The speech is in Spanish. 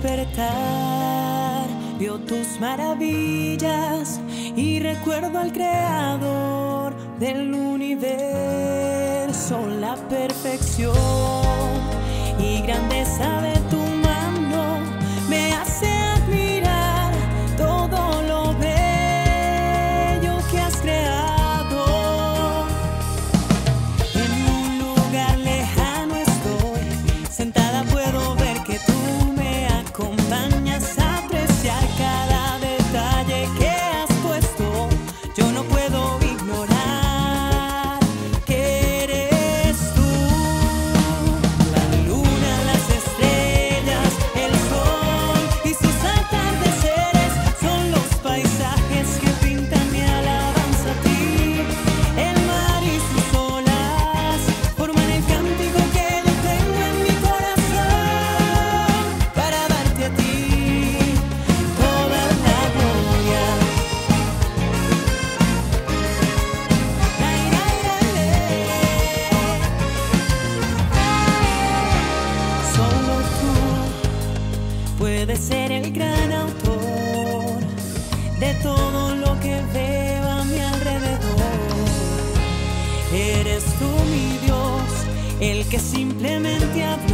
despertar veo tus maravillas y recuerdo al creador del universo, la perfección y grandeza de tu mano me hace admirar todo lo bello que has creado. En un lugar lejano estoy, sentada puedo ver que tú me acompañas a apreciar cada detalle que has puesto. Yo no puedo ignorar que eres tú. La luna, las estrellas, el sol y sus atardeceres son los paisajes que pintan mi alabanza a ti. El mar y sus olas forman el cántico que yo tengo en mi corazón para darte a ti toda la gloria. Solo tú puedes ser el gran autor de todo lo que veo a mi alrededor. Eres tú mi Dios, el que simplemente habló